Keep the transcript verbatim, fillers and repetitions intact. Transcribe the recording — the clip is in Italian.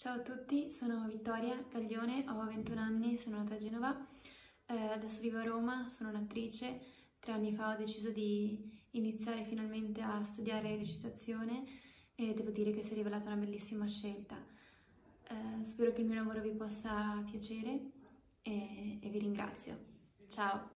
Ciao a tutti, sono Vittoria Gaglione, ho ventuno anni, sono nata a Genova, eh, adesso vivo a Roma, sono un'attrice. Tre anni fa ho deciso di iniziare finalmente a studiare recitazione e devo dire che si è rivelata una bellissima scelta. Eh, spero che il mio lavoro vi possa piacere e, e vi ringrazio. Ciao!